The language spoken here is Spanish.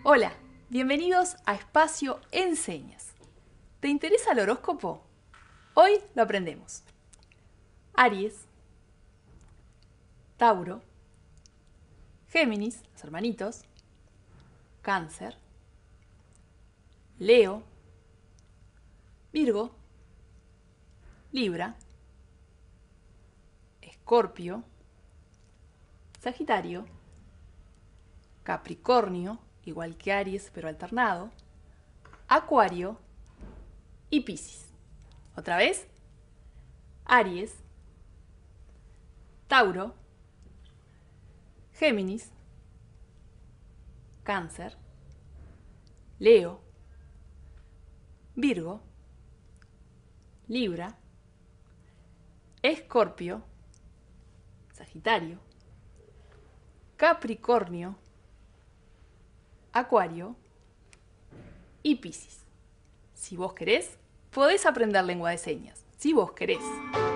Hola, bienvenidos a Espacio Enseñas. ¿Te interesa el horóscopo? Hoy lo aprendemos. Aries, Tauro, Géminis, los hermanitos, Cáncer, Leo, Virgo, Libra, Escorpio, Sagitario, Capricornio, igual que Aries pero alternado, Acuario y Piscis. Otra vez, Aries, Tauro, Géminis, Cáncer, Leo, Virgo, Libra, Escorpio, Sagitario, Capricornio, Acuario y Piscis. Si vos querés, podés aprender lengua de señas. Si vos querés.